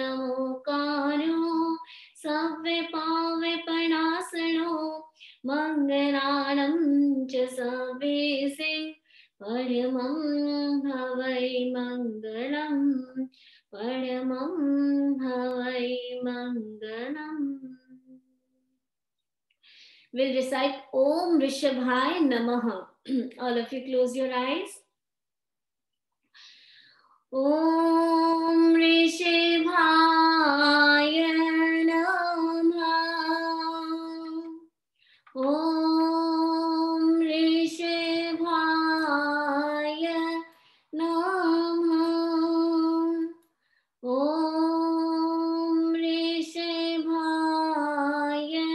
नमोकारो सव्यपाव्यपणासनो मङ्गलानं च सवेसिं परमं भवै मङ्गलम् परमं भवै मङ्गलम्. We'll recite Om Rishabhaya Namaha. All of you close your eyes. Om Rishabhaya Namaha. Om Rishabhaya Namaha. Om Rishabhaya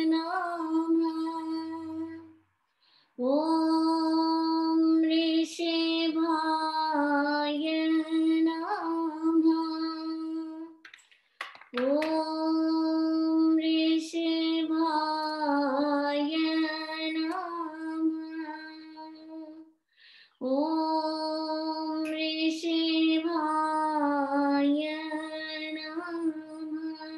Namaha. Om Rishabhaya Namaha. Om Rishabhaya Namaha. Om Rishabhaya Namaha.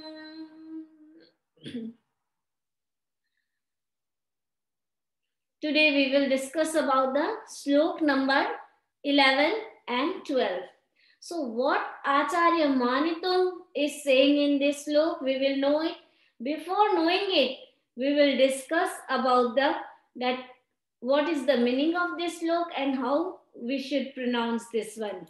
Today we will discuss about the slok number 11 and 12. So what Acharya Manitum is saying in this slok, we will know it. Before knowing it, we will discuss about that what is the meaning of this slok and how we should pronounce this one.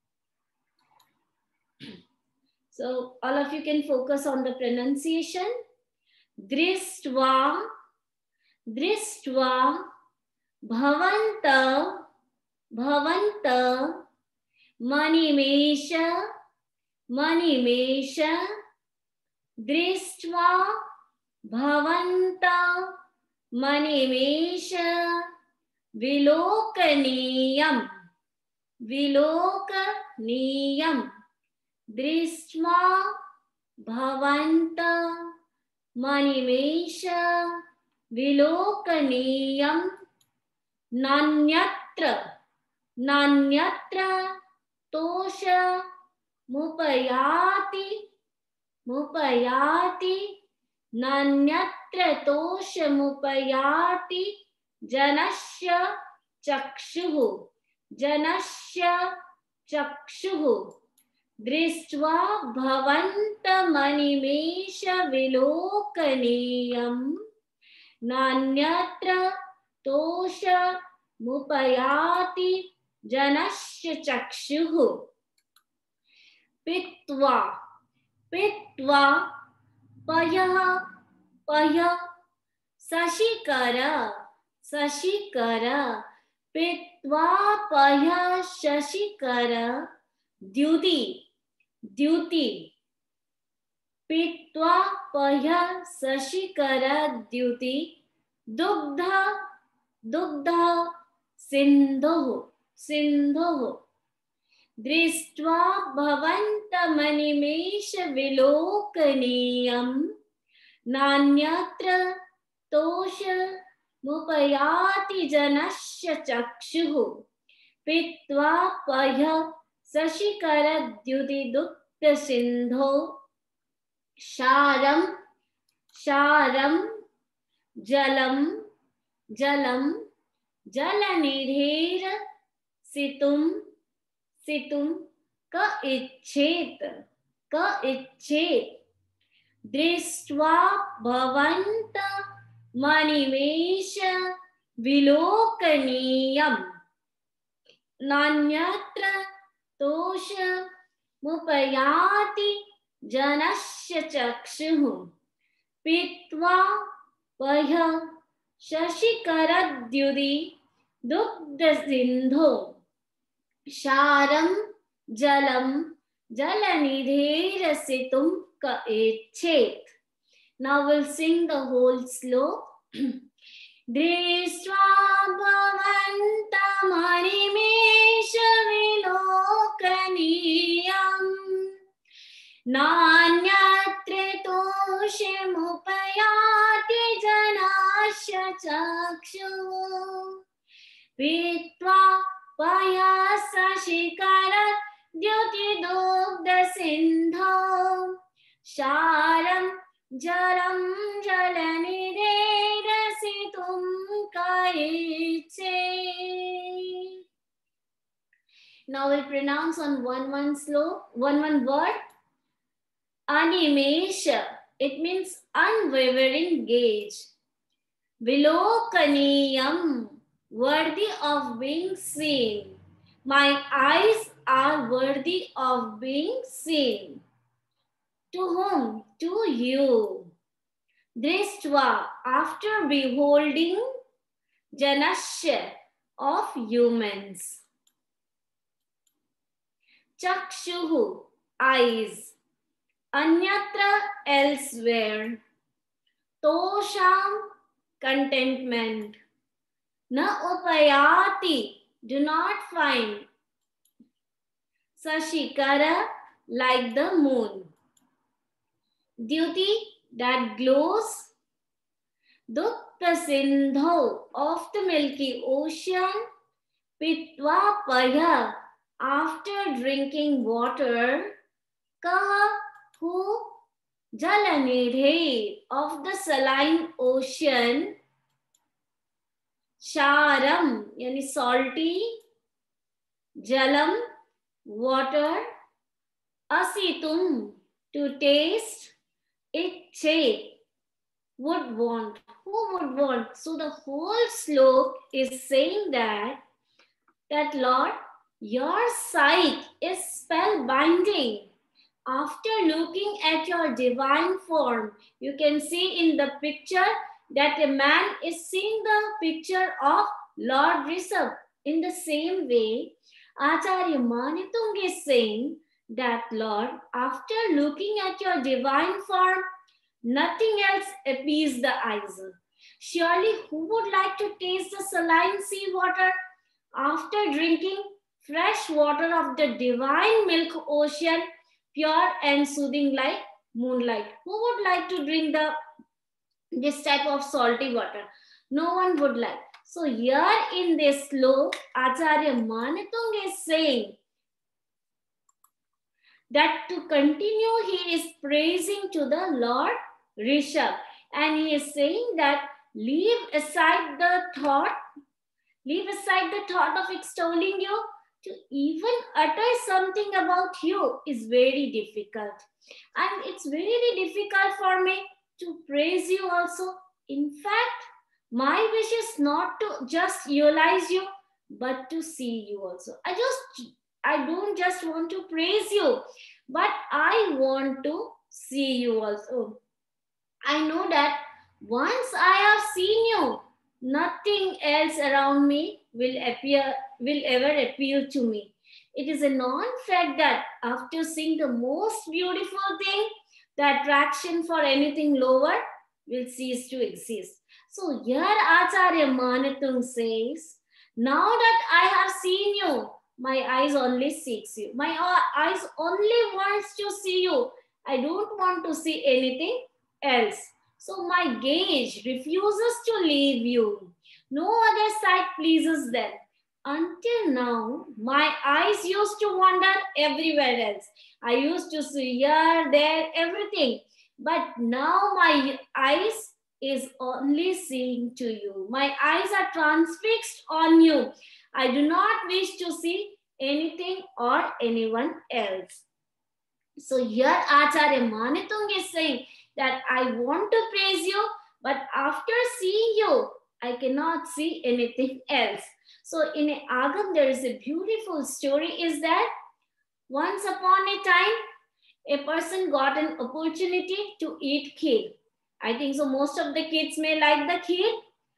So all of you can focus on the pronunciation. Drishtva bhavanta manimesha drishtva bhavanta manimesha vilokaniyam drishtva bhavanta manimesha vilokaniyam nanyatra tosha mupayati nanyatra tosha mupayati janasya chakshuhu drishtva bhavanta manimesha vilokaniyam nanyatra tosha mupayati janasya chakshuhu pitva paya sashikara pitva paya shashikara dyuti pitva paya sashikara dyuti dugdha sindho drishtva bhavanta manimesha vilokaniyam nanyatra tosha mupayati janasya chakshuhu pitva paya sashikara dyuti dugdha sindho sharam jalam jalanidher situm ka ichet drishtva bhavanta manimesha vilokaniyam nanyatra tosha mupayati janasya chakshuhu pitva paya shashikara dyuti dugdha sindho sharam jalam jalanidher situm ka ichet. Now we'll sing the whole slok. Drishtva bhavanta manimesha vilokaniyam nanyatra toshimupayati janasya chakshuhu pitva paya sashikara dyuti dugdha sindho Sharam jaram jalanidhe rasitum kaiche. Now we'll pronounce on one slow, one word. Animesha. It means unwavering gaze. Vilokaniyam. Worthy of being seen. My eyes are worthy of being seen. To whom? To you. Drishtva. After beholding. Janasya. Of humans. Chakshuhu. Eyes. Anyatra. Elsewhere. Tosham. Contentment. Na upayati. Do not find. Sashikara. Like the moon. Duty. That glows. Dukta Sindhu. Of the Milky Ocean. Pitva Paya. After drinking water. Kaha. Who? Jalanidhe. Of the saline ocean. Sharam. Yani salty. Jalam. Water. Asitum. To taste. Ichche. Would want. Who would want? So the whole slok is saying that Lord, your sight is spellbinding. After looking at your divine form, you can see in the picture that a man is seeing the picture of Lord Rishabh. In the same way, Acharya Manitung is saying that Lord, after looking at your divine form, nothing else appease the eyes. Surely who would like to taste the saline sea water after drinking fresh water of the divine milk ocean, pure and soothing like moonlight? Who would like to drink this type of salty water? No one would like. So here in this slok, Acharya Manitung is saying that to continue, he is praising to the Lord Rishabh. And he is saying that leave aside the thought of extolling you. To even utter something about you is very difficult. And it's very difficult for me to praise you also. In fact, my wish is not to just realize you, but to see you also. I don't just want to praise you, but I want to see you also. I know that once I have seen you, nothing else around me will ever appeal to me. It is a non-fact that after seeing the most beautiful thing, the attraction for anything lower will cease to exist. So here Acharya Manitung says, now that I have seen you, my eyes only seeks you. My eyes only wants to see you. I don't want to see anything else. So my gaze refuses to leave you. No other sight pleases them. Until now, my eyes used to wander everywhere else. I used to see here, there, everything. But now my eyes is only seeing to you. My eyes are transfixed on you. I do not wish to see anything or anyone else. So here Acharya Manitung is saying that I want to praise you, but after seeing you, I cannot see anything else. So in a Agam, there is a beautiful story is that once upon a time, a person got an opportunity to eat kheer. I think so most of the kids may like the kheer.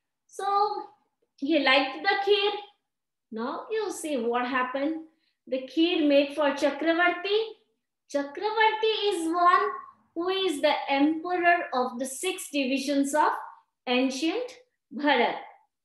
So he liked the kheer. Now you see what happened. The kheer made for Chakravarti. Chakravarti is one who is the emperor of the 6 divisions of ancient Bharat.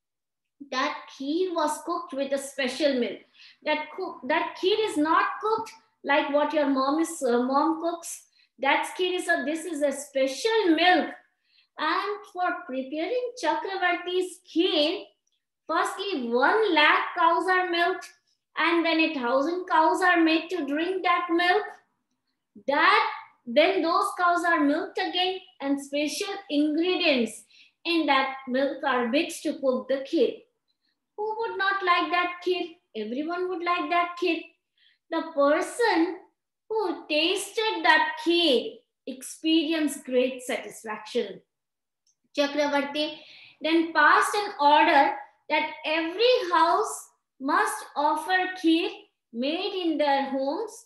That kheer was cooked with a special milk. That kheer is not cooked like what your mom cooks. That kheer this is a special milk. And for preparing Chakravarti's kheer, firstly 1 lakh cows are milked, and then 1,000 cows are made to drink that milk. That Then those cows are milked again, and special ingredients in that milk are mixed to cook the kheer. Who would not like that kheer? Everyone would like that kheer. The person who tasted that kheer experienced great satisfaction. Chakravarti then passed an order that every house must offer kheer made in their homes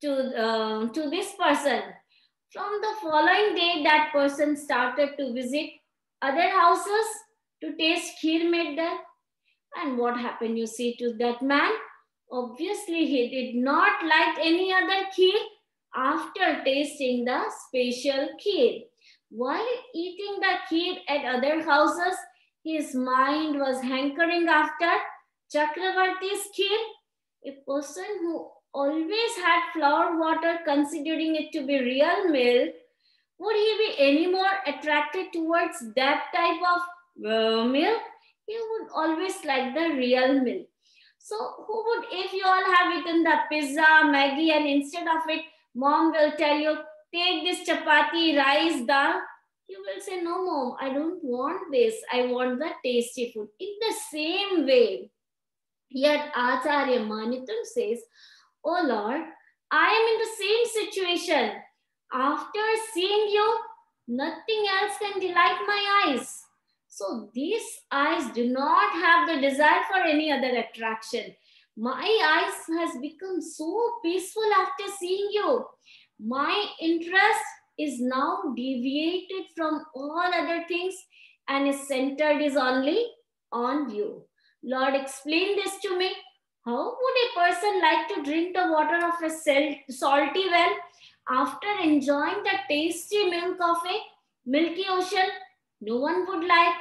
to this person. From the following day, that person started to visit other houses to taste kheer made there. And what happened, you see, to that man? Obviously, he did not like any other kheer after tasting the special kheer. While eating the kheer at other houses, his mind was hankering after Chakravarti's kheer. A person who always had flour water considering it to be real milk, would he be any more attracted towards that type of milk? He would always like the real milk. So who would, if you all have eaten the pizza, Maggie, and instead of it, mom will tell you, take this chapati, rice, dal. You will say, no, mom, I don't want this. I want the tasty food. In the same way, yet Acharya Manitam says, oh Lord, I am in the same situation. After seeing you, nothing else can delight my eyes. So these eyes do not have the desire for any other attraction. My eyes has become so peaceful after seeing you. My interest is now deviated from all other things and is centered is only on you. Lord, explain this to me. How would a person like to drink the water of a salty well after enjoying the tasty milk of a milky ocean? No one would like.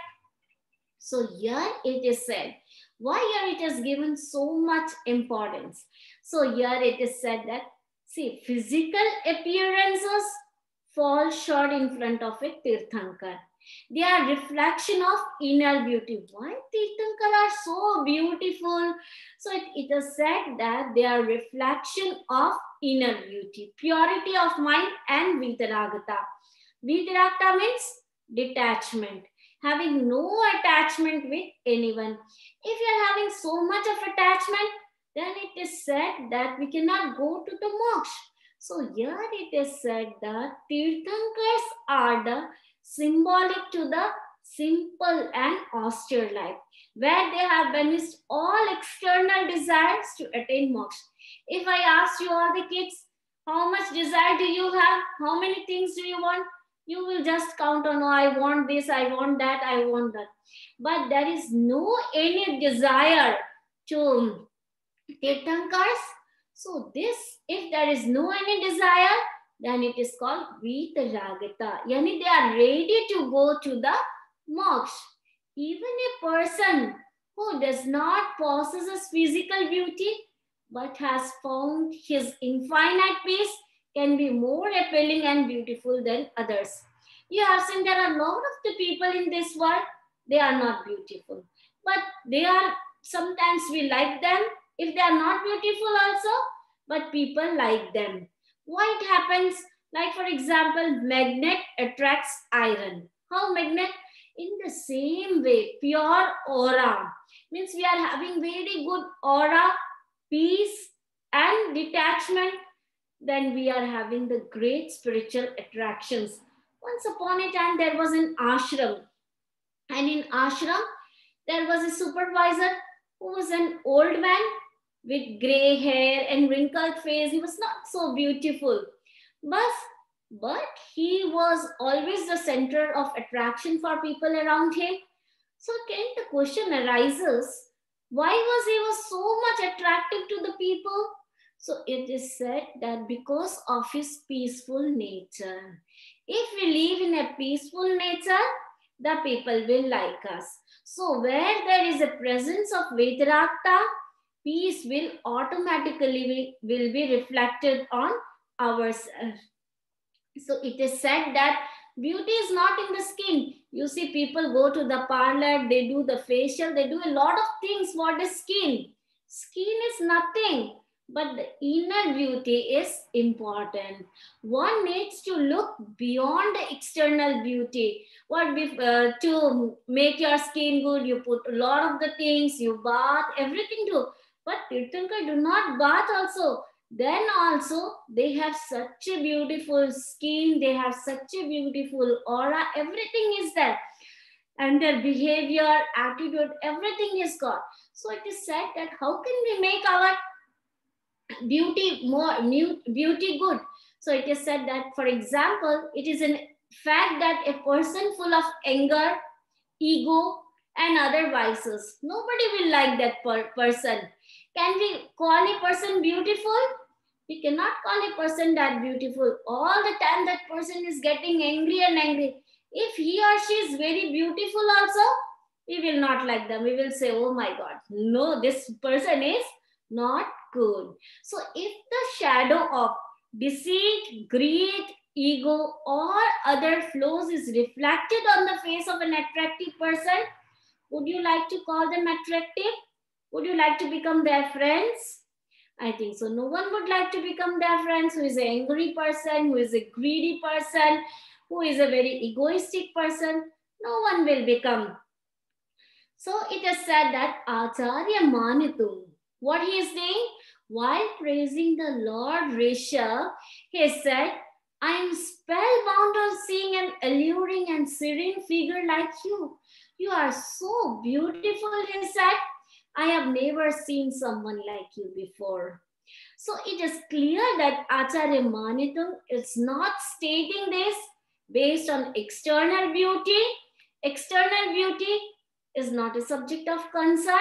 So here it is said. Why here it is given so much importance? So here it is said that, see, physical appearances fall short in front of a Tirthankar. They are reflection of inner beauty. Why Tirthankar are so beautiful? So it is said that they are reflection of inner beauty, purity of mind and Vitaragata. Vitaragata means detachment, having no attachment with anyone. If you are having so much of attachment, then it is said that we cannot go to the moksha. So here it is said that Tirthankars are the symbolic to the simple and austere life, where they have banished all external desires to attain moksha. If I ask you all the kids, how much desire do you have? How many things do you want? You will just count on, oh, I want this, I want that, I want that. But there is no any desire to Tirthankars. So this, if there is no any desire, then it is called Vitaragata. Yani they are ready to go to the moksha. Even a person who does not possess physical beauty but has found his infinite peace can be more appealing and beautiful than others. You have seen there are a lot of the people in this world, they are not beautiful. But they are, sometimes we like them, if they are not beautiful also, but people like them. Why it happens? Like for example, magnet attracts iron. How magnet? In the same way, pure aura. Means we are having very good aura, peace and detachment, then we are having the great spiritual attractions. Once upon a time, there was an ashram. And in ashram, there was a supervisor who was an old man with gray hair and wrinkled face. He was not so beautiful. But he was always the center of attraction for people around him. So again, the question arises, why was so much attractive to the people? So it is said that because of his peaceful nature. If we live in a peaceful nature, the people will like us. So where there is a presence of Vitaragata, peace will automatically will be reflected on ourselves. So it is said that beauty is not in the skin. You see people go to the parlor, they do the facial, they do a lot of things for the skin. Skin is nothing. but the inner beauty is important. One needs to look beyond the external beauty. To make your skin good, you put a lot of the things, you bath, everything do. But Tirthankar do not bath also. Then also they have such a beautiful skin, they have such a beautiful aura, everything is there. And their behavior, attitude, everything is God. So it is said that how can we make our beauty good? So it is said that, for example, it is in fact that a person full of anger, ego, and other vices, nobody will like that person. Can we call a person beautiful? We cannot call a person that beautiful. All the time that person is getting angry and angry. If he or she is very beautiful also, we will not like them. We will say, oh my God, no, this person is not good. So if the shadow of deceit, greed, ego, or other flaws is reflected on the face of an attractive person, would you like to call them attractive? Would you like to become their friends? I think so. No one would like to become their friends who is an angry person, who is a greedy person, who is a very egoistic person. No one will become. So it is said that Acharya Manitu, what he is saying? While praising the Lord Rishabh, he said, I am spellbound on seeing an alluring and serene figure like you. You are so beautiful, he said. I have never seen someone like you before. So it is clear that Acharya Manitu is not stating this based on external beauty. External beauty is not a subject of concern.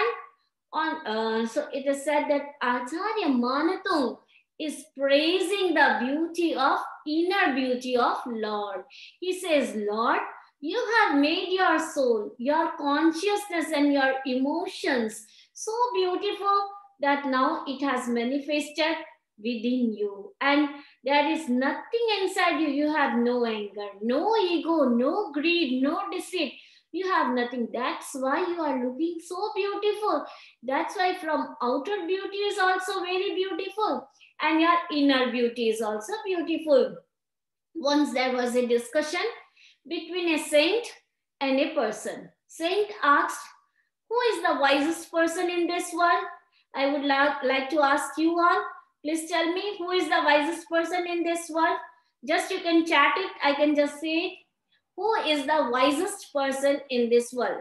So it is said that Acharya Manitu is praising the beauty of inner beauty of Lord. He says, Lord, you have made your soul, your consciousness, and your emotions so beautiful that now it has manifested within you. And there is nothing inside you. You have no anger, no ego, no greed, no deceit. You have nothing. That's why you are looking so beautiful. That's why from outer beauty is also very beautiful. And your inner beauty is also beautiful. Once there was a discussion between a saint and a person. Saint asked, who is the wisest person in this world? I would like to ask you all. Please tell me who is the wisest person in this world. Just you can chat it. I can just say it. Who is the wisest person in this world?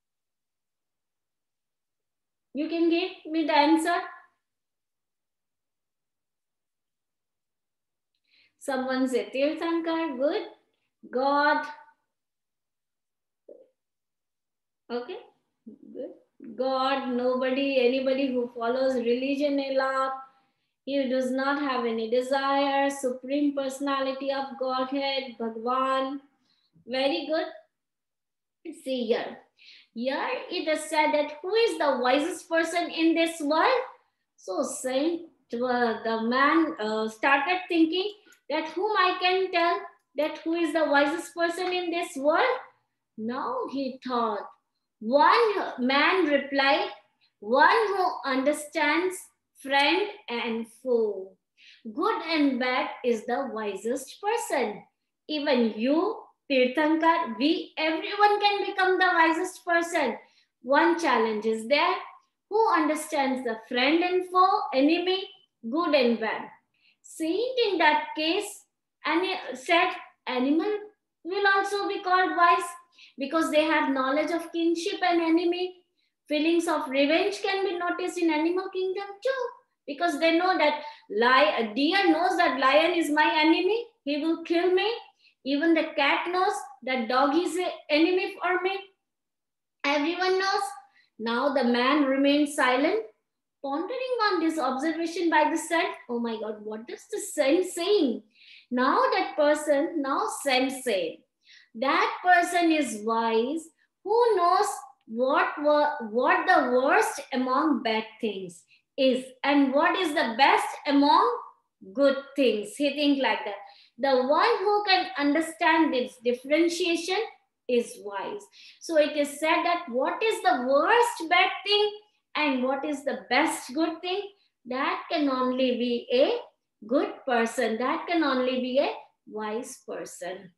You can give me the answer. Someone say Tirthankar, good. God. Okay, good. God, nobody, anybody who follows religion a lot. He does not have any desire. Supreme personality of Godhead, Bhagwan. Very good. See here. Here it is said that who is the wisest person in this world? So Saint, the man started thinking that whom I can tell that who is the wisest person in this world? Now he thought, one man replied, one who understands friend and foe. Good and bad is the wisest person. Even you, Tirthankar, everyone can become the wisest person. One challenge is there. Who understands the friend and foe, enemy, good and bad? Saint in that case said animal will also be called wise because they have knowledge of kinship and enemy. Feelings of revenge can be noticed in animal kingdom too because they know that a deer knows that lion is my enemy, he will kill me. Even the cat knows that dog is an enemy for me. Everyone knows. Now the man remained silent, pondering on this observation by the saint. Oh my God, what does the saint saying? Now saint said, that person is wise who knows what the worst among bad things is and what is the best among good things. He think like that. The one who can understand this differentiation is wise. So it is said that what is the worst bad thing and what is the best good thing? that can only be a good person. That can only be a wise person.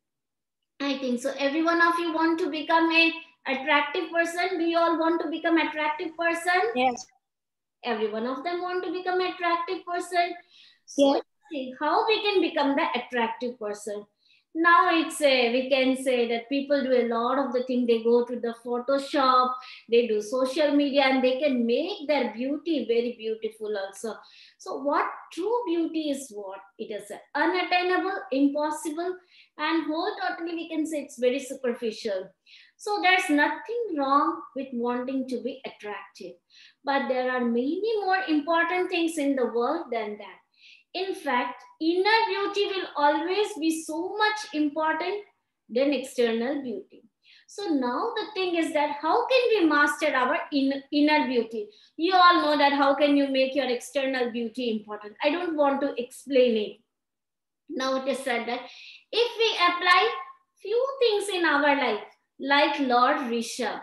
I think so. Every one of you want to become a attractive person. Do you all want to become attractive person? Yes. Every one of them want to become attractive person. So Yes. see how we can become the attractive person. Now it's a, we can say that people do a lot of the thing. They go to the Photoshop, they do social media, and they can make their beauty very beautiful also. So what true beauty is, what it is, unattainable, impossible, and whole totally we can say it's very superficial. So there's nothing wrong with wanting to be attractive, but there are many more important things in the world than that. In fact, inner beauty will always be so much important than external beauty. So now the thing is that how can we master our inner beauty? You all know that how can you make your external beauty important? I don't want to explain it. Now it is said that if we apply few things in our life, like Lord Rishabh,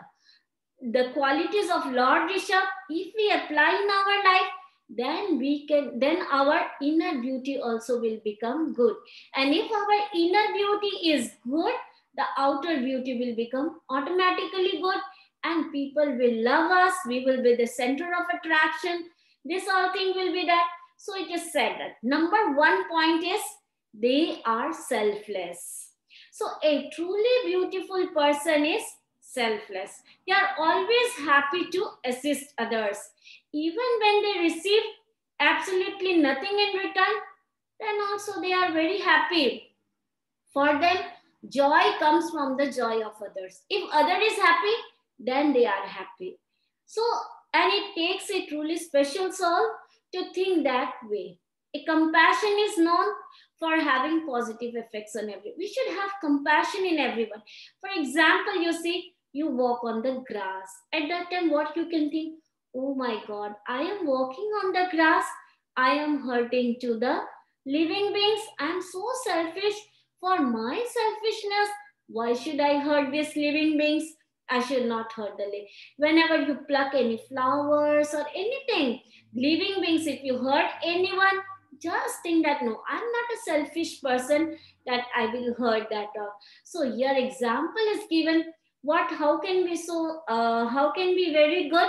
the qualities of Lord Rishabh, if we apply in our life, then we can, then our inner beauty also will become good. And if our inner beauty is good, the outer beauty will become automatically good, and people will love us. We will be the center of attraction. This all thing will be that. So it is said that number one point is they are selfless. So a truly beautiful person is selfless. They are always happy to assist others. Even when they receive absolutely nothing in return, then also they are very happy. For them, joy comes from the joy of others. If other is happy, then they are happy. So, and it takes a truly special soul to think that way. A compassion is known for having positive effects on everyone. We should have compassion in everyone. For example, you see, you walk on the grass. At that time, what you can think, oh my God, I am walking on the grass. I am hurting to the living beings. I am so selfish. For my selfishness, why should I hurt these living beings? I should not hurt the living. Whenever you pluck any flowers or anything, living beings, if you hurt anyone, just think that no, I'm not a selfish person that I will hurt that. So your example is given. What? How can we so? How can be very good?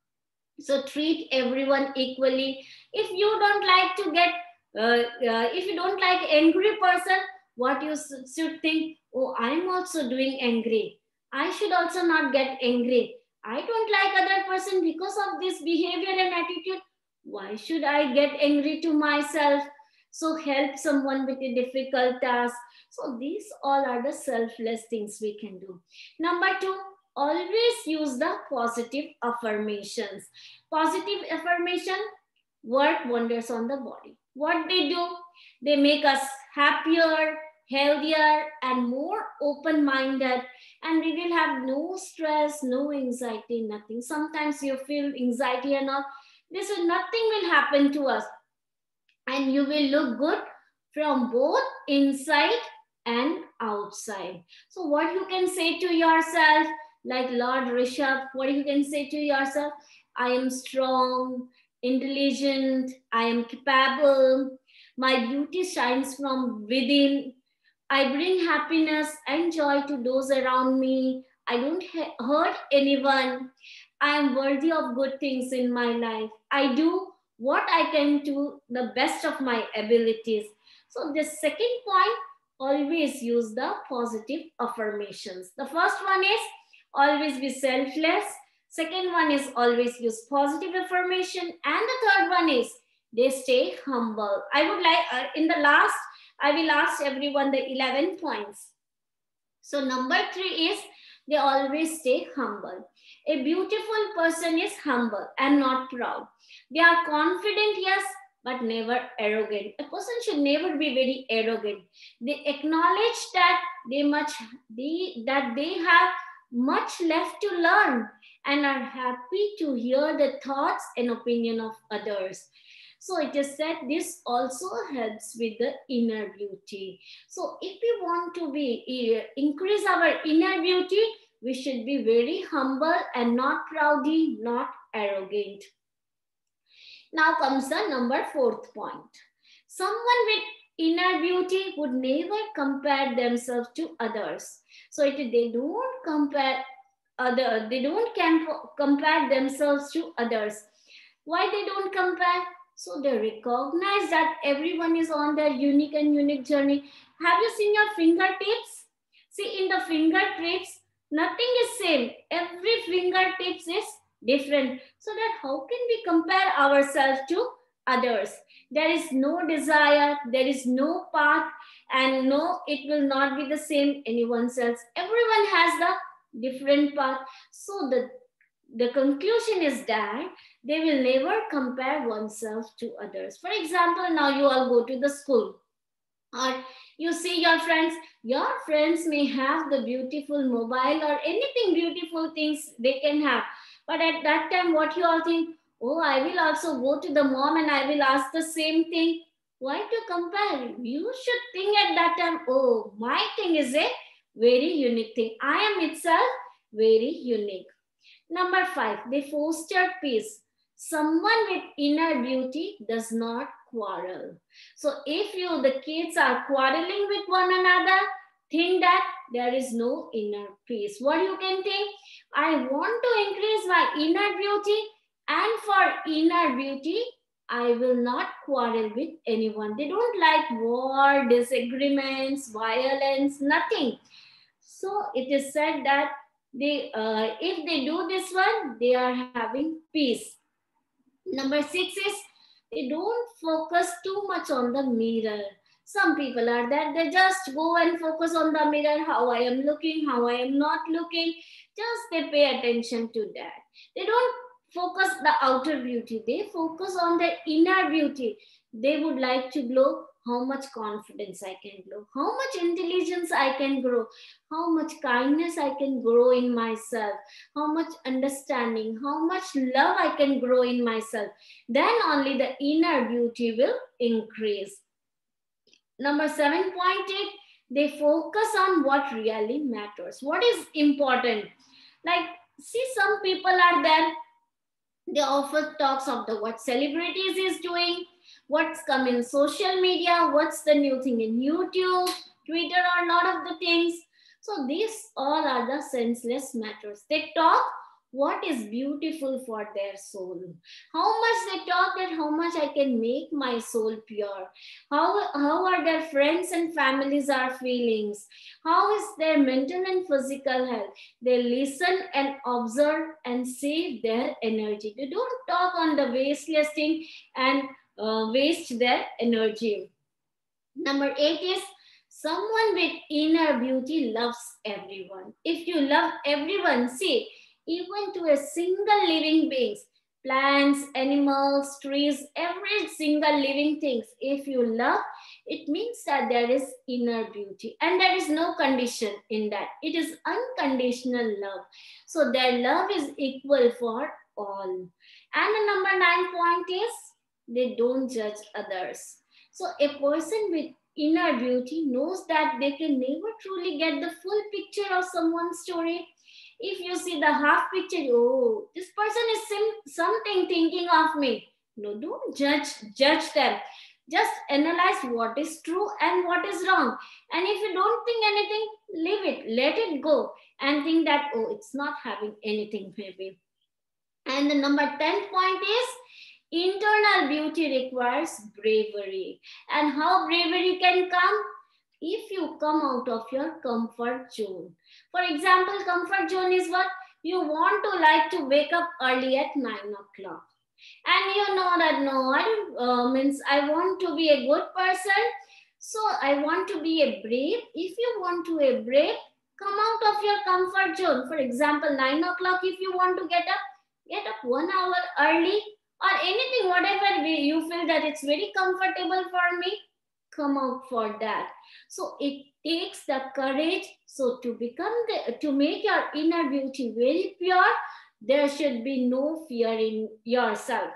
So treat everyone equally. If you don't like to get if you don't like angry person, what you should think, oh, I'm also doing angry, I should also not get angry. I don't like other person because of this behavior and attitude, why should I get angry to myself? So help someone with a difficult task. So these all are the selfless things we can do. Number two, always use the positive affirmations. Positive affirmation work wonders on the body. What they do, they make us happier, healthier, and more open minded, and we will have no stress, no anxiety, nothing. Sometimes you feel anxiety and all, this is nothing will happen to us, and you will look good from both inside and outside. So what you can say to yourself, like Lord Rishabh, what you can say to yourself, I am strong, intelligent, I am capable, my beauty shines from within, I bring happiness and joy to those around me, I don't hurt anyone, I am worthy of good things in my life, I do what I can do the best of my abilities. So the second point, always use the positive affirmations. The first one is always be selfless. Second one is always use positive affirmation. And the third one is they stay humble. I would like, in the last, I will ask everyone the 11 points. So number 3 is they always stay humble. A beautiful person is humble and not proud. They are confident, yes, but never arrogant. A person should never be very arrogant. They acknowledge that they have much left to learn and are happy to hear the thoughts and opinion of others. So it is said this also helps with the inner beauty. So if we want to be increase our inner beauty, we should be very humble and not proudy, not arrogant. Now comes the number 4th point. Someone with inner beauty would never compare themselves to others. So they don't compare compare themselves to others. Why they don't compare? So they recognize that everyone is on their unique journey. Have you seen your fingertips? See, in the fingertips, nothing is same. Every fingertips is different. So that how can we compare ourselves to others? There is no desire, there is no path, and no, it will not be the same anyone else. Everyone has the different path. So the conclusion is that they will never compare oneself to others. For example, now you all go to the school, or you see your friends may have the beautiful mobile or anything beautiful things they can have, but at that time what you all think, oh, I will also go to the mom and I will ask the same thing. Why to compare? You should think at that time, oh, my thing is a very unique thing, I am itself very unique. Number 5, they foster peace. Someone with inner beauty does not quarrel. So if the kids are quarreling with one another, think that there is no inner peace. What you can think? I want to increase my inner beauty, and for inner beauty, I will not quarrel with anyone. They don't like war, disagreements, violence, nothing. So it is said that if they do this one, they are having peace. Number 6 is they don't focus too much on the mirror. Some people are that they just go and focus on the mirror, how I am looking, how I am not looking. Just they pay attention to that. They don't focus the outer beauty. They focus on the inner beauty. They would like to glow. How much confidence I can grow, how much intelligence I can grow, how much kindness I can grow in myself, how much understanding, how much love I can grow in myself. Then only the inner beauty will increase. Number 7.8, they focus on what really matters. What is important? Like, see, some people are there, they often talks of the what celebrities is doing, what's come in social media, what's the new thing in YouTube, Twitter, or a lot of the things. So these all are the senseless matters. They talk what is beautiful for their soul. How much they talk that how much I can make my soul pure. How are their friends and families are feelings? How is their mental and physical health? They listen and observe and save their energy. They don't talk on the wasteless thing and waste their energy. Number 8 is someone with inner beauty loves everyone. If you love everyone, see, even to a single living beings, plants, animals, trees, every single living things, if you love, it means that there is inner beauty and there is no condition in that. It is unconditional love. So their love is equal for all. And the number 9 point is they don't judge others. So a person with inner beauty knows that they can never truly get the full picture of someone's story. If you see the half picture, oh, this person is something thinking of me. No, don't judge them. Just analyze what is true and what is wrong. And if you don't think anything, leave it, let it go, and think that, oh, it's not having anything maybe. And the number 10 point is internal beauty requires bravery. And how bravery can come? If you come out of your comfort zone. For example, comfort zone is what? You want to like to wake up early at 9 o'clock. And you know that, no, I don't, means I want to be a good person. So I want to be a brave. If you want to be a brave, come out of your comfort zone. For example, 9 o'clock, if you want to get up 1 hour early, or anything, whatever way you feel that it's very comfortable for me, come out for that. So it takes the courage. So to make your inner beauty very pure, there should be no fear in yourself.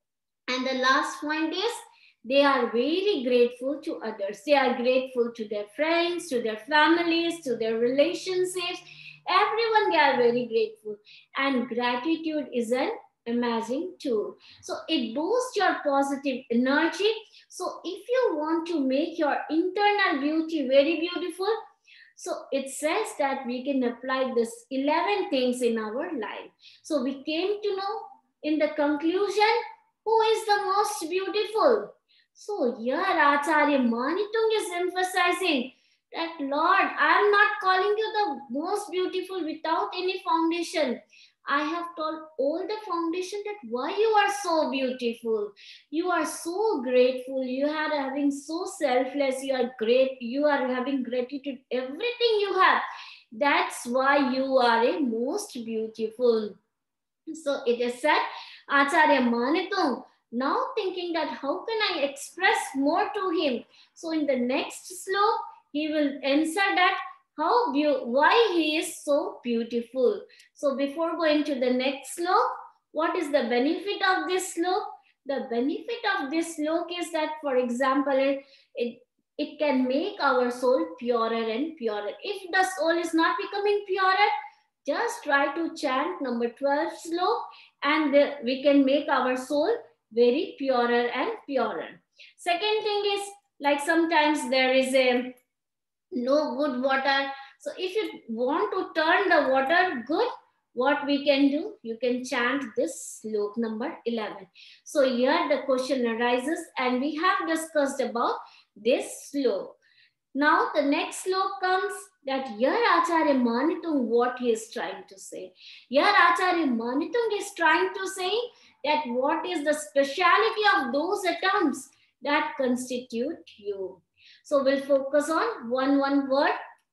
And the last point is they are very grateful to others. They are grateful to their friends, to their families, to their relationships. Everyone, they are very grateful. And gratitude is an amazing tool. So it boosts your positive energy. So if you want to make your internal beauty very beautiful, so it says that we can apply this 11 things in our life. So we came to know in the conclusion who is the most beautiful. So here Acharya Manitung is emphasizing that Lord, I am not calling you the most beautiful without any foundation. I have told all the foundation that why you are so beautiful. You are so grateful. You are having so selfless. You are great. You are having gratitude. Everything you have. That's why you are a most beautiful. So it is said, Acharya Manitum, now thinking that how can I express more to him? So in the next sloka, he will answer that why he is so beautiful. So before going to the next sloka, what is the benefit of this sloka? The benefit of this sloka is that, for example, it can make our soul purer and purer. If the soul is not becoming purer, just try to chant number 12 sloka and we can make our soul very purer and purer. Second thing is, like sometimes there is a no good water. So if you want to turn the water good, what we can do? You can chant this sloka number 11. So here the question arises and we have discussed about this sloka. Now the next sloka comes that here Acharya Manitung what he is trying to say. Here Acharya Manitung is trying to say that what is the speciality of those atoms that constitute you. So we'll focus on one word.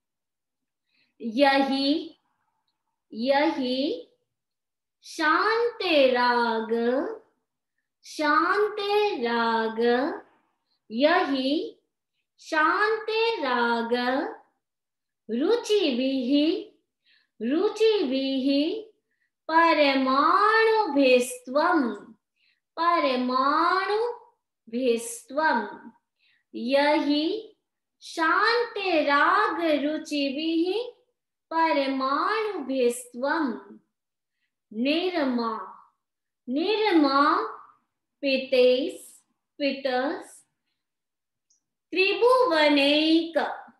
Yahi, yahi, shante raga, shante raga, yahi, shante raga, ruchi vihi, paramanu bhestvam, yahi, shante raga ruchi vihi, paramanu bhestvam, nirma, pitas, Tribhuvaneik,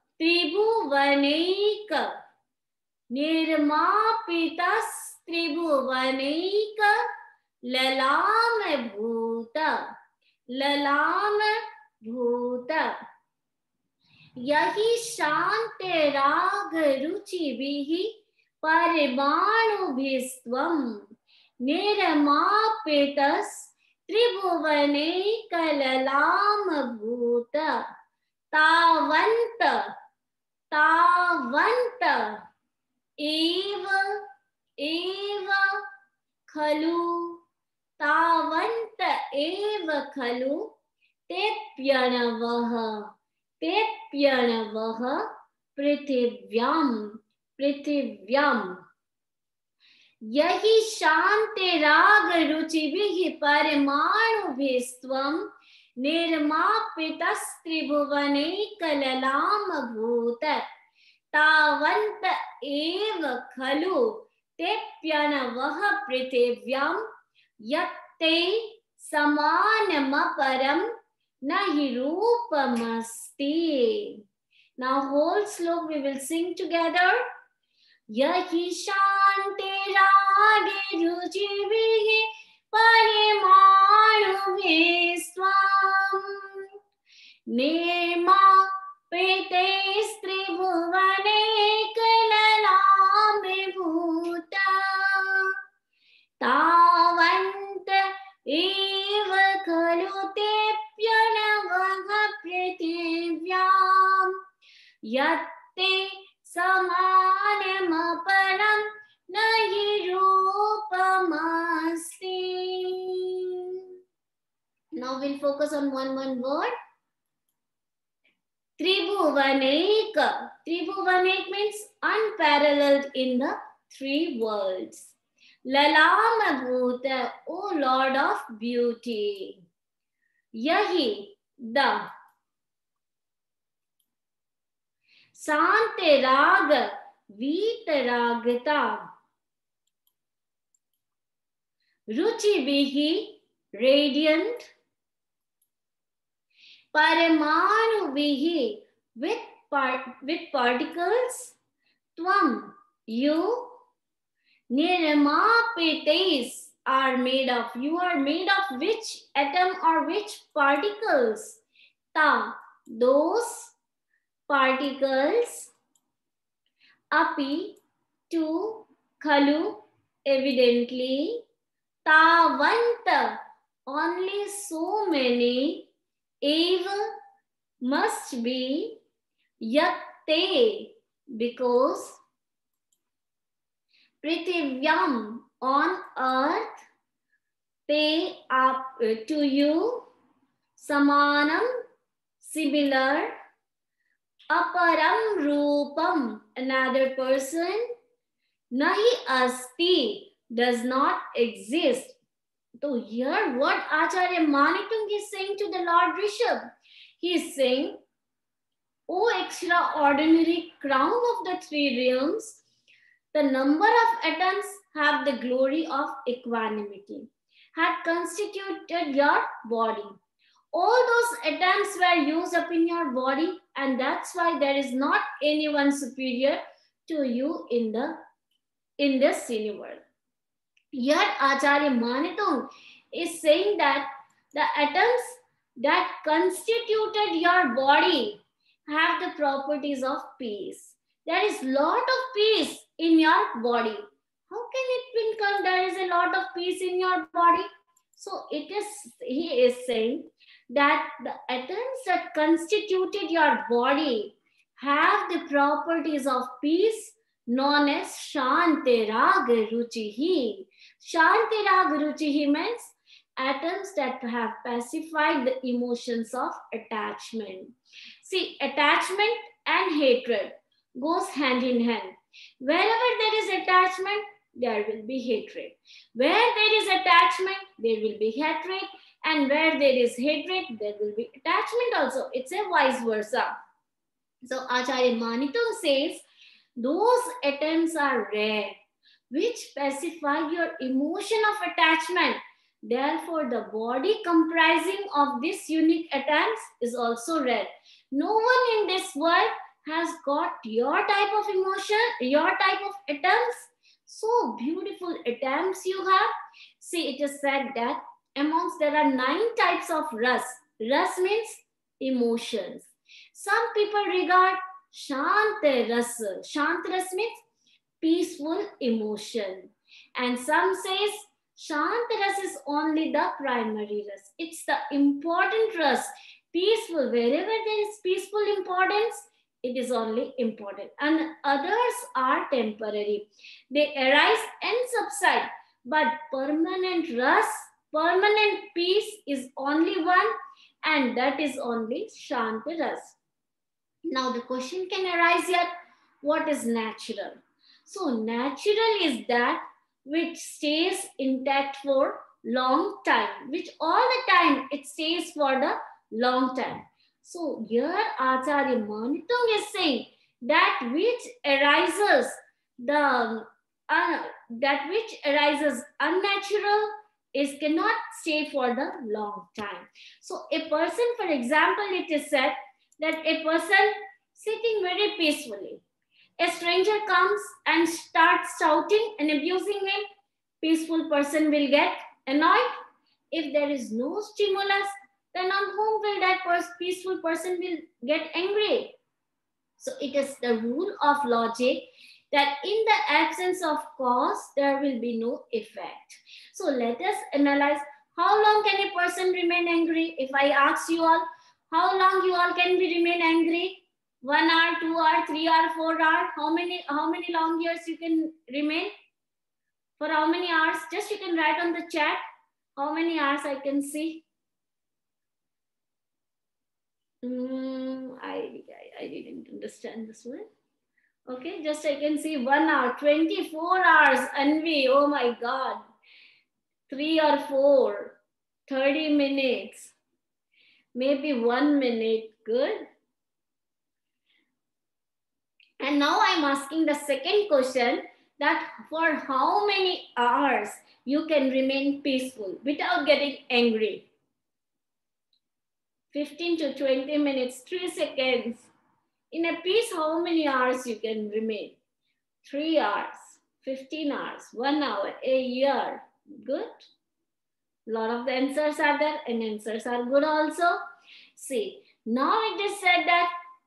Nirmapitas Tribhuvaneik, Lalam Bhuta, Yahi Shante Rag Ruchi Vihi, Parimanu Bhistvam, Nirmapitas Tribhuvaneik, Lalam Bhuta. Tavanta, eva, khalu, tavanta eva khalu, tepyanavaha, prithivyam, yahi shante raga ruchivihi parimanu bhistvam, Nirmapitas Tribhuvaneik Lalam Bhuta Tavant eva khalu tepyanavaha prithivyam yatte samanamaparam nahi rupamasti. Now whole sloka we will sing together. Yahi shante rage ruchivihi parimanu bhistvam nirma pite stribhuvaneik lalam bhuta tavant eva khalu tepyanavaha prithivyam yatte samanamaparam nahi rupamasti. Now we'll focus on one word. Tribhuvaneik. Tribhuvaneik means unparalleled in the three worlds. Lalam Bhuta, O Lord of beauty. Yahi, the. Sante Raga, Vita Ragata. रुचिभिः radiant, Paramanuvihi with particles, Tvam, you, Nirmapites are made of. You are made of which atom or which particles? Ta, those particles. Api, to, khalu, evidently. Tavanta, only so many. Eva, must be. Yatte, because. Prithivyam, on earth. Te, up to you. Samanam, similar. Aparam Rupam, another person. Nahi Asti, does not exist. So here what Acharya Manitung is saying to the Lord Rishabh, he is saying, O extraordinary crown of the three realms, the number of atoms have the glory of equanimity, had constituted your body. All those atoms were used up in your body, and that's why there is not anyone superior to you in this universe. Here Acharya Manitung is saying that the atoms that constituted your body have the properties of peace. There is lot of peace in your body. How can it be there is a lot of peace in your body? So he is saying that the atoms that constituted your body have the properties of peace, known as Shanti Raga Ruchihi. Shanti Raga Ruchihi means atoms that have pacified the emotions of attachment. See, attachment and hatred goes hand in hand. Wherever there is attachment, there will be hatred. Where there is attachment, there will be hatred. And where there is hatred, there will be attachment also. It's a vice versa. So Acharya Manitung says, those atoms are rare, which pacify your emotion of attachment. Therefore, the body comprising of these unique atoms is also rare. No one in this world has got your type of emotion, your type of atoms. So beautiful atoms you have. See, it is said that amongst there are 9 types of ras. Ras means emotions. Some people regard Shanta ras. Shanta ras means peaceful emotion. And some says Shanta ras is only the primary ras. It's the important ras. Peaceful, wherever there is peaceful importance, it is only important. And others are temporary. They arise and subside. But permanent ras, permanent peace is only one, and that is only Shanta ras. Now the question can arise here, what is natural? So natural is that which stays intact for long time, which all the time it stays for the long time. So here Acharya Manitung is saying that which arises unnatural is cannot stay for the long time. So a person, for example, it is said that a person sitting very peacefully, a stranger comes and starts shouting and abusing him, peaceful person will get annoyed. If there is no stimulus, then on whom will that peaceful person will get angry? So it is the rule of logic that in the absence of cause, there will be no effect. So let us analyze how long can a person remain angry. If I ask you all, how long you all can remain angry? 1 hour, 2 hour, 3 hour, 4 hour? How many long years you can remain? For how many hours? Just you can write on the chat. How many hours I can see? I didn't understand this one. Okay, just I can see 1 hour, 24 hours, Anvi, oh my God. 3 or 4, 30 minutes, maybe 1 minute, good. And now I'm asking the second question, that for how many hours you can remain peaceful without getting angry. 15 to 20 minutes, 3 seconds. In a peace, how many hours you can remain? 3 hours, 15 hours, 1 hour, a year. Good. A lot of the answers are there and answers are good also. See, now it is said that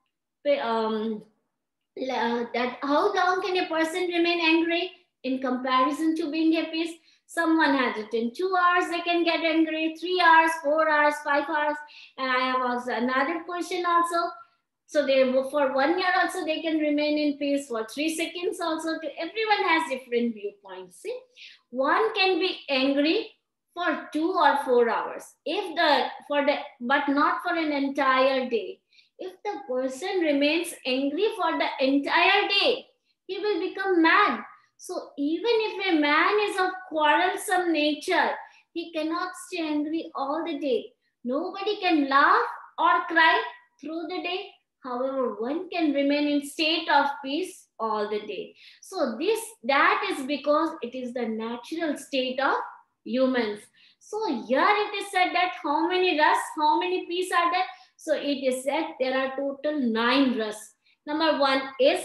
that how long can a person remain angry in comparison to being at peace? Someone has it in 2 hours, they can get angry, 3 hours, 4 hours, 5 hours. And I have also another question also. So they for 1 year also they can remain in peace, for 3 seconds also. Everyone has different viewpoints. See, one can be angry for 2 or 4 hours, if but not for an entire day. If the person remains angry for the entire day, he will become mad. So even if a man is of quarrelsome nature, he cannot stay angry all the day. Nobody can laugh or cry through the day. However, one can remain in state of peace all the day. So that is because it is the natural state of humans. So here it is said that how many ras, how many peace are there? So it is said there are total 9 ras. Number 1 is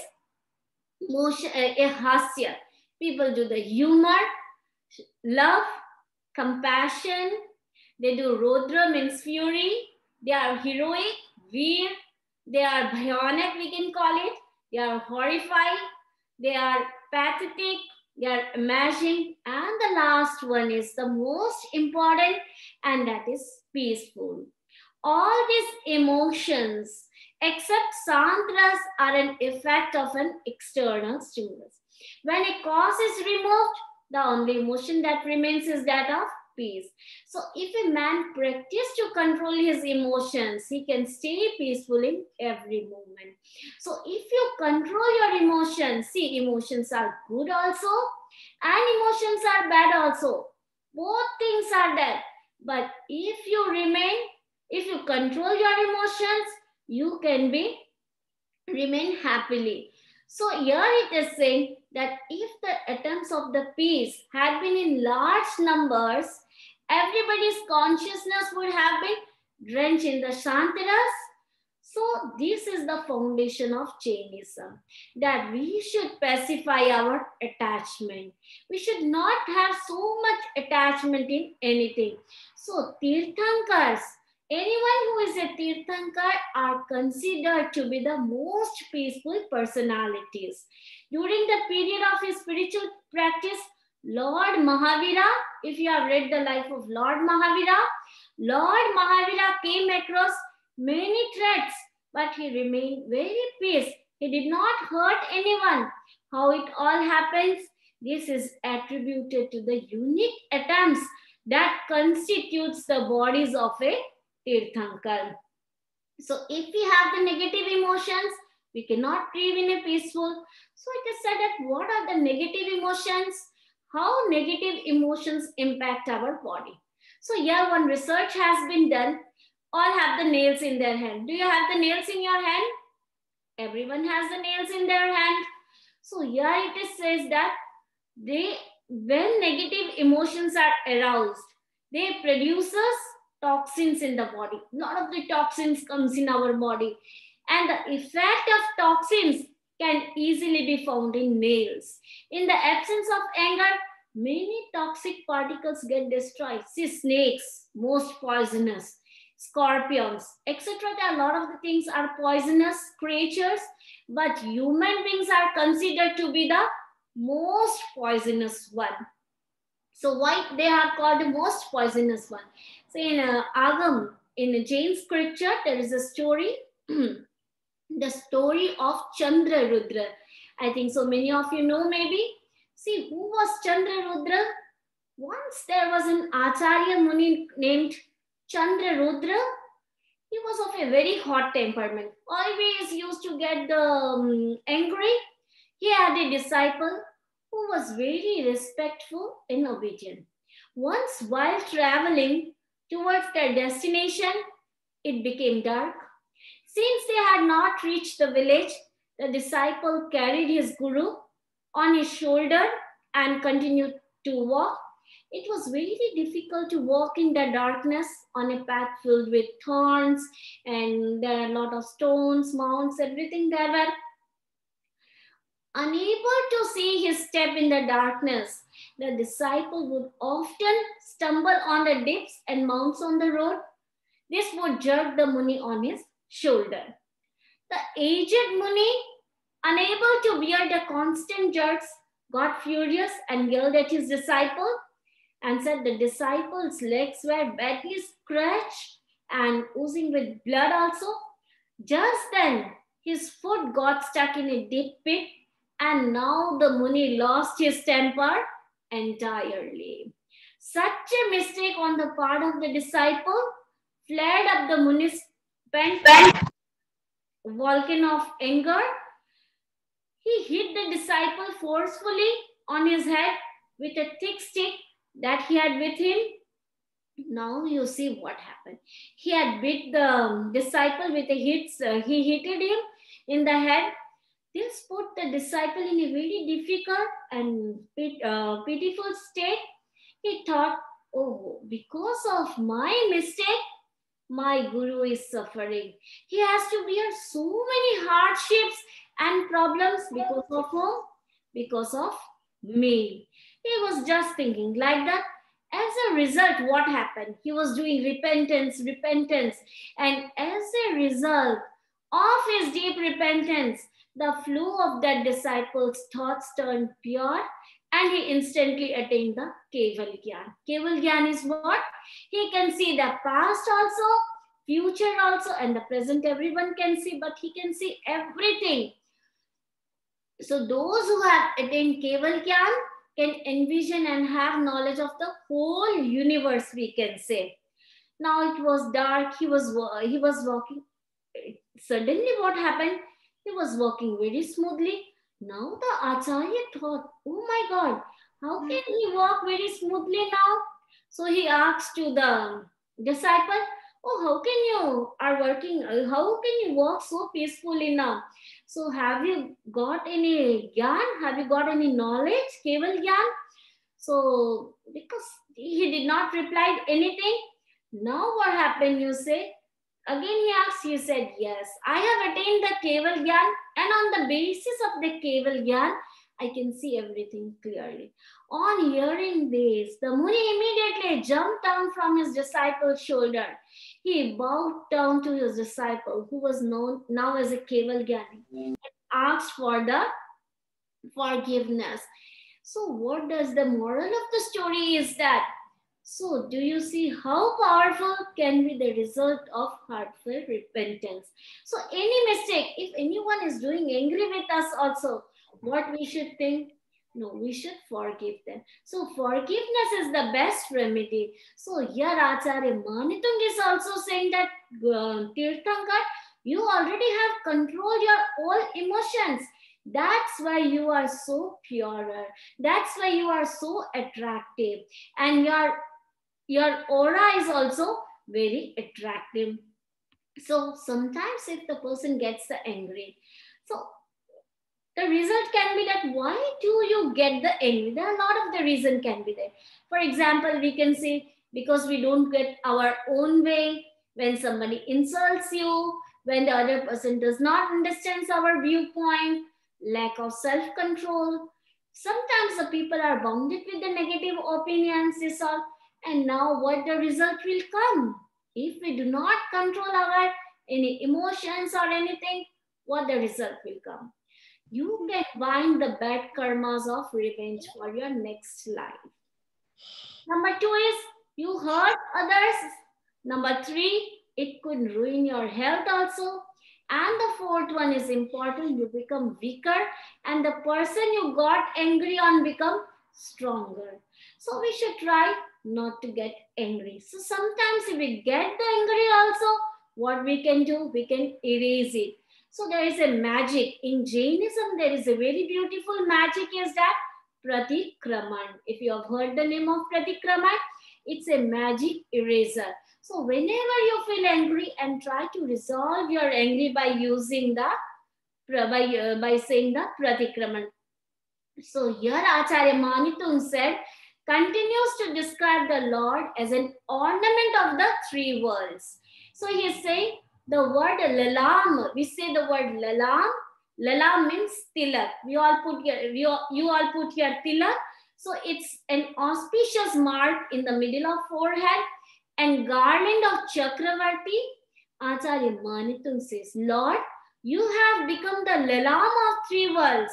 hasya. People do the humor, love, compassion. They do rodra, means fury. They are heroic, veer. They are bhayanak, we can call it. They are horrified. They are pathetic. They are amazing. And the last one is the most important, and that is peaceful. All these emotions except santras are an effect of an external stimulus. When a cause is removed, the only emotion that remains is that of peace. So if a man practices to control his emotions, he can stay peaceful in every moment. So if you control your emotions, see, emotions are good also and emotions are bad also. Both things are there. But if you control your emotions, you can remain happily. So here it is saying that if the atoms of the peace had been in large numbers, everybody's consciousness would have been drenched in the Shantiras. So this is the foundation of Jainism, that we should pacify our attachment. We should not have so much attachment in anything. So Tirthankars, anyone who is a Tirthankar are considered to be the most peaceful personalities. During the period of his spiritual practice, Lord Mahavira, if you have read the life of Lord Mahavira came across many threats, but he remained very peaceful. He did not hurt anyone. How it all happens? This is attributed to the unique atoms that constitutes the bodies of a Tirthankar. So if we have the negative emotions, we cannot live in a peaceful. So it is said that what are the negative emotions? How negative emotions impact our body. So here one research has been done. All have the nails in their hand. Do you have the nails in your hand? Everyone has the nails in their hand. So here it says that when negative emotions are aroused, they produces toxins in the body. A lot of the toxins comes in our body. And the effect of toxins can easily be found in nails. In the absence of anger, many toxic particles get destroyed. See, snakes, most poisonous, scorpions, etc. There are a lot of the things are poisonous creatures, but human beings are considered to be the most poisonous one. So why they are called the most poisonous one? So in Agam, in Jain scripture, there is a story, the story of Chandrarudra. I think so many of you know maybe. See, who was Chandrarudra? Once there was an Acharya Muni named Chandrarudra. He was of a very hot temperament, always used to get angry. He had a disciple who was very respectful and obedient. Once while traveling towards their destination, it became dark. Since they had not reached the village, the disciple carried his guru on his shoulder and continued to walk. It was very difficult to walk in the darkness on a path filled with thorns, and there are a lot of stones, mounds, everything there were. Unable to see his step in the darkness, the disciple would often stumble on the dips and mounds on the road. This would jerk the Muni on his shoulder. The aged Muni, unable to bear the constant jerks, got furious and yelled at his disciple and said the disciple's legs were badly scratched and oozing with blood also. Just then, his foot got stuck in a deep pit, and now the Muni lost his temper entirely. Such a mistake on the part of the disciple flared up the Muni's pent volcano of anger. He hit the disciple forcefully on his head with a thick stick that he had with him. Now you see what happened. He had beat the disciple with a hit. He hit him in the head. This put the disciple in a very difficult and pitiful state. He thought, oh, because of my mistake, my guru is suffering. He has to bear so many hardships and problems because of whom? Because of me. He was just thinking like that. As a result, what happened? He was doing repentance, and as a result of his deep repentance, the flow of that disciple's thoughts turned pure, and he instantly attained the Keval Gyan. Keval Gyan is what? He can see the past also, future also, and the present everyone can see, but he can see everything. So those who have attained Keval Gyan can envision and have knowledge of the whole universe, we can say. Now it was dark, he was walking. Suddenly what happened? He was walking very smoothly. Now the Acharya thought, oh my God, how can he walk very smoothly now? So he asked to the disciple, oh, how can you walk so peacefully now? So have you got any gyan? Have you got any knowledge, Keval Gyan? So because he did not reply anything, now what happened, you say? Again he asked, he said, yes, I have attained the Keval Gyan, and on the basis of the Keval Gyan, I can see everything clearly. On hearing this, the Muni immediately jumped down from his disciple's shoulder. He bowed down to his disciple, who was known now as a Keval Gyani, and asked for the forgiveness. So what does the moral of the story is that? So do you see how powerful can be the result of heartfelt repentance? So any mistake, if anyone is doing angry with us also, what we should think? No, we should forgive them. So forgiveness is the best remedy. So here Acharya Manitung is also saying that Tirthankar, you already have controlled your all emotions. That's why you are so purer. That's why you are so attractive. And your aura is also very attractive. So sometimes if the person gets angry, so the result can be that why do you get the angry? There are a lot of the reason can be there. For example, we can say because we don't get our own way, when somebody insults you, when the other person does not understand our viewpoint, lack of self-control. Sometimes the people are bounded with the negative opinions, this all, and now what the result will come? If we do not control our any emotions or anything, what the result will come? You can bind the bad karmas of revenge for your next life. Number 2 is you hurt others. Number 3, it could ruin your health also. And the 4th one is important, you become weaker and the person you got angry on become stronger. So we should try not to get angry. So sometimes if we get the angry also, what we can do, we can erase it. So there is a magic. In Jainism, there is a very beautiful magic is that Pratikraman. If you have heard the name of Pratikraman, it's a magic eraser. So whenever you feel angry and try to resolve your anger by using the, by saying the Pratikraman. So here Acharya Manitung said, continues to describe the Lord as an ornament of the three worlds. So he is saying the word lalam, we say the word lalam. Lalam means tilak. We all put here, you all put here tilak. So it's an auspicious mark in the middle of forehead and garland of Chakravarti. Acharya Manitung says, Lord, you have become the lalam of three worlds,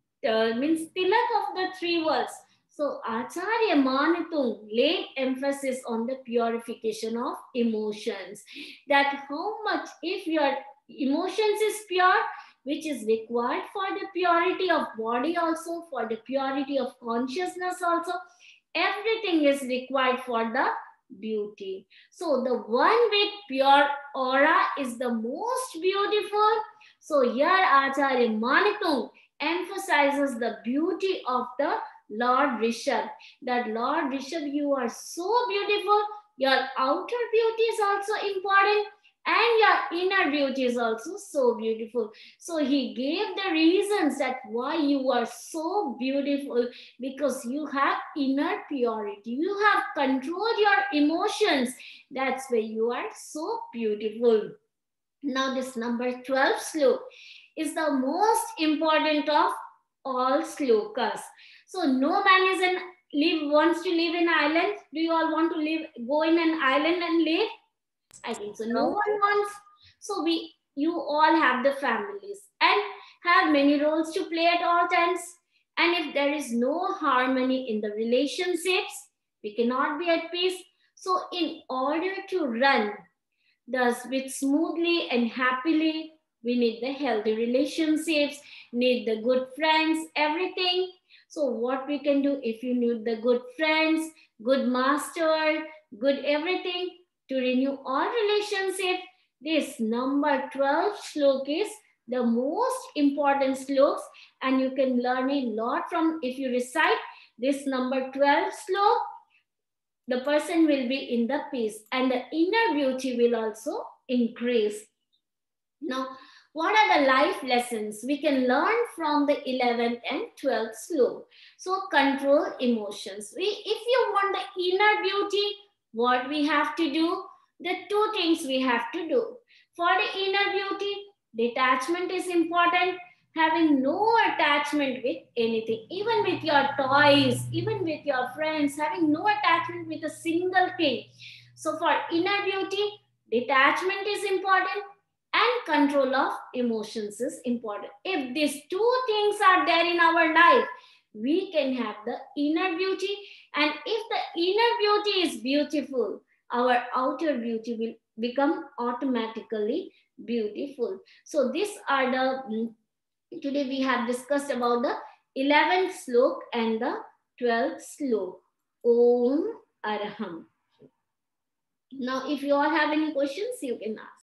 means tilak of the three worlds. So Acharya Manitung laid emphasis on the purification of emotions. That how much, if your emotions is pure, which is required for the purity of body also, for the purity of consciousness also, everything is required for the beauty. So the one with pure aura is the most beautiful. So here Acharya Manitung emphasizes the beauty of the Lord Rishabh. That Lord Rishabh, you are so beautiful. Your outer beauty is also important, and your inner beauty is also so beautiful. So he gave the reasons that why you are so beautiful, because you have inner purity. You have controlled your emotions. That's why you are so beautiful. Now this number 12 slok is the most important of all slokas. So no man is an wants to live in island. Do you all want to go in an island and live? I think so. No one wants. So you all have the families and have many roles to play at all times. And if there is no harmony in the relationships, we cannot be at peace. So in order to run thus with smoothly and happily, we need the healthy relationships, need the good friends, everything. So what we can do, if you need the good friends, good master, good everything to renew all relationships, this number 12 slok is the most important sloks, and you can learn a lot from, if you recite this number 12 slok, the person will be in the peace and the inner beauty will also increase. Now, what are the life lessons we can learn from the 11th and 12th slok? So, control emotions. If you want the inner beauty, what we have to do? The two things we have to do. For the inner beauty, detachment is important. Having no attachment with anything, even with your toys, even with your friends, having no attachment with a single thing. So, for inner beauty, detachment is important and control of emotions is important. If these two things are there in our life, we can have the inner beauty. And if the inner beauty is beautiful, our outer beauty will become automatically beautiful. So these are the, today we have discussed about the 11th slok and the 12th slok. Om Arham. Now, if you all have any questions, you can ask.